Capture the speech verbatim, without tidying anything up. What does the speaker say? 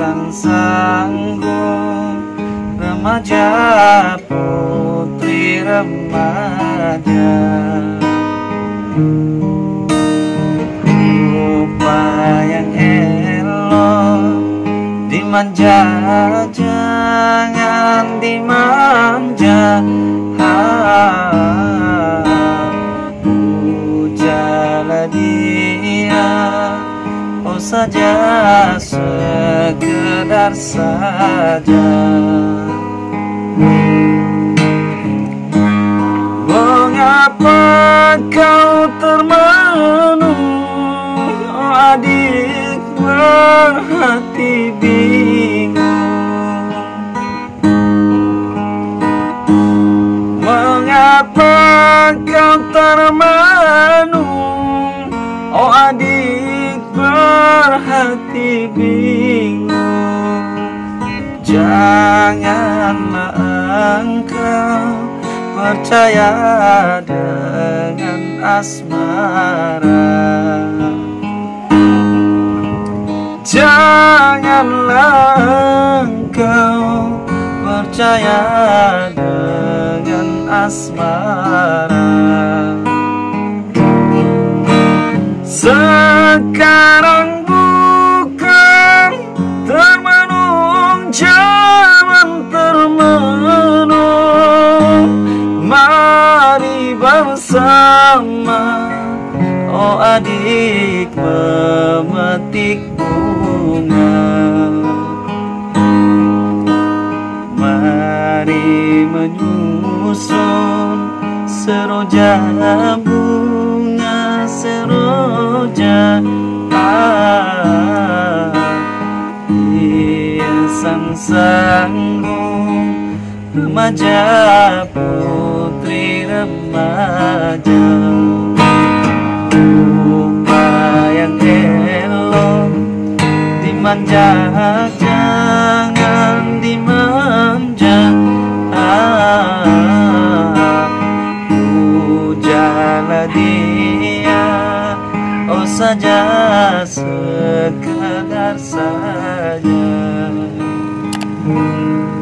sanggung remaja putri remaja, rupa yang elok dimanja jangan dimanja. Pujalah dia, oh saja sekedar saja. Mengapa kau termenung, oh adik berhati bingung? Mengapa kau termenung, oh adik berhati bingung? Janganlah engkau percaya dengan asmara, janganlah engkau percaya dengan asmara. Sekarang bukan termenung zaman termenung, mari bersama oh adik memetik bunga. Mari menyusun seroja bunga, seroja ah, hiasan sanggung remaja putri remaja, rupa yang elok dimanja jangan dimanja. Ah, pujalah dia, oh saja sekedar saja.